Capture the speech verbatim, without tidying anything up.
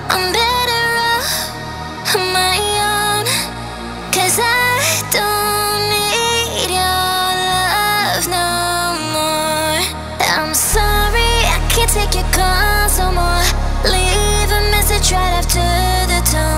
I'm better off on my own, 'cause I don't need your love no more. I'm sorry, I can't take your calls no more. Leave a message right after the tone.